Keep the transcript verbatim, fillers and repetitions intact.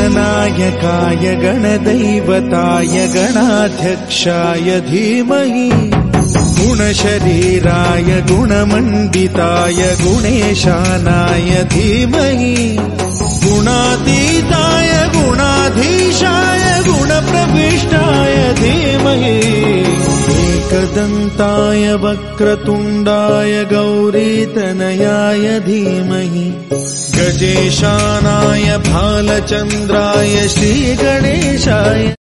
गणनायकाय गणदैवताय गणाध्यक्षाय धीमहि गुणशरीराय गुणमण्डिताय गुणेशानाय धीमहि गुणातीताय गुणाधीशाय गुणप्रविष्टाय धीमहि एकदन्ताय वक्रतुण्डाय गौरीतनयाय धीमहि गजेशानाय भालचन्द्राय श्रीगणेशाय